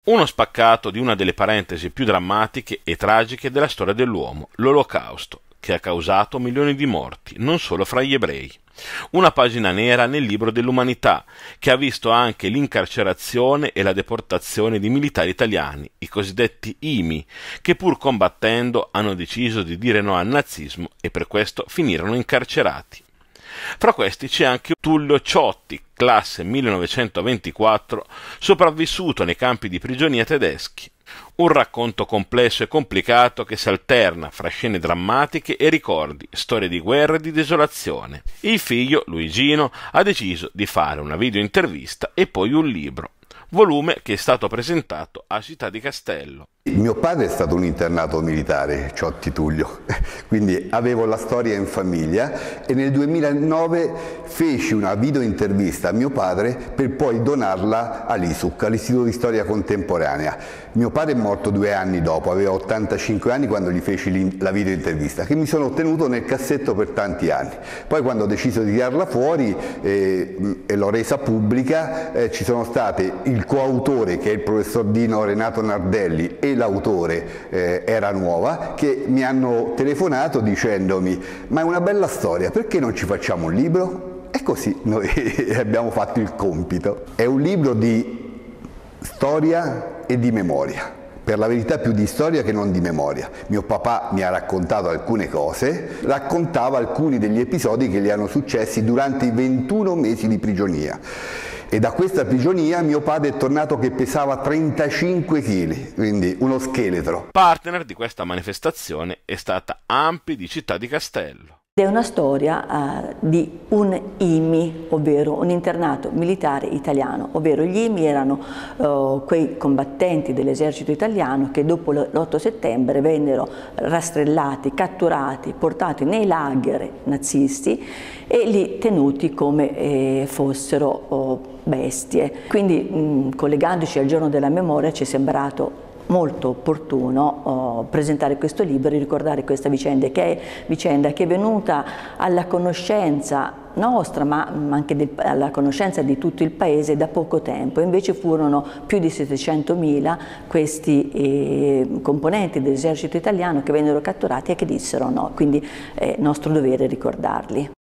Uno spaccato di una delle parentesi più drammatiche e tragiche della storia dell'uomo, l'Olocausto, che ha causato milioni di morti, non solo fra gli ebrei. Una pagina nera nel libro dell'umanità, che ha visto anche l'incarcerazione e la deportazione di militari italiani, i cosiddetti IMI, che pur combattendo hanno deciso di dire no al nazismo e per questo finirono incarcerati. Fra questi c'è anche Tullio Ciotti, classe 1924, sopravvissuto nei campi di prigionia tedeschi. Un racconto complesso e complicato che si alterna fra scene drammatiche e ricordi, storie di guerra e di desolazione. Il figlio, Luigino, ha deciso di fare una videointervista e poi un libro, volume che è stato presentato a Città di Castello. Mio padre è stato un internato militare, Ciotti Tullio, quindi avevo la storia in famiglia e nel 2009 feci una videointervista a mio padre per poi donarla all'ISUC, all'Istituto di Storia Contemporanea. Mio padre è morto 2 anni dopo, aveva 85 anni quando gli feci la videointervista, che mi sono tenuto nel cassetto per tanti anni. Poi quando ho deciso di tirarla fuori e l'ho resa pubblica, ci sono stati il coautore, che è il professor Dino Renato Nardelli, e l'autore Era Nuova, che mi hanno telefonato dicendomi: ma è una bella storia, perché non ci facciamo un libro? E così noi abbiamo fatto il compito. È un libro di storia e di memoria, per la verità più di storia che non di memoria. Mio papà mi ha raccontato alcune cose, raccontava alcuni degli episodi che gli erano successi durante i 21 mesi di prigionia. E da questa prigionia mio padre è tornato che pesava 35 kg, quindi uno scheletro. Partner di questa manifestazione è stata ANPI di Città di Castello. È una storia di un IMI, ovvero un internato militare italiano, ovvero gli IMI erano quei combattenti dell'esercito italiano che dopo l'8 settembre vennero rastrellati, catturati, portati nei lager nazisti e lì tenuti come fossero bestie. Quindi collegandoci al giorno della memoria ci è sembrato molto opportuno presentare questo libro e ricordare questa vicenda che è venuta alla conoscenza nostra, ma anche alla conoscenza di tutto il paese da poco tempo. Invece furono più di 700.000 questi componenti dell'esercito italiano che vennero catturati e che dissero no, quindi è nostro dovere ricordarli.